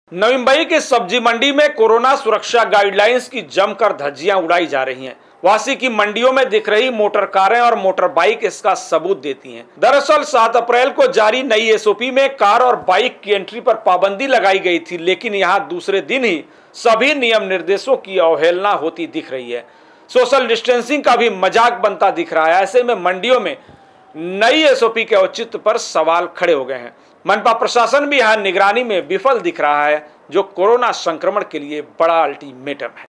नवी मुंबई की सब्जी मंडी में कोरोना सुरक्षा गाइडलाइंस की जमकर धज्जियां उड़ाई जा रही हैं। वासी की मंडियों में दिख रही मोटर कारें और मोटर बाइक इसका सबूत देती हैं। दरअसल 7 अप्रैल को जारी नई एसओपी में कार और बाइक की एंट्री पर पाबंदी लगाई गई थी, लेकिन यहां दूसरे दिन ही सभी नियम निर्देशों की अवहेलना होती दिख रही है। सोशल डिस्टेंसिंग का भी मजाक बनता दिख रहा है। ऐसे में मंडियों में नई एसओपी के औचित्य पर सवाल खड़े हो गए हैं। मनपा प्रशासन भी यहां निगरानी में विफल दिख रहा है, जो कोरोना संक्रमण के लिए बड़ा अल्टीमेटम है।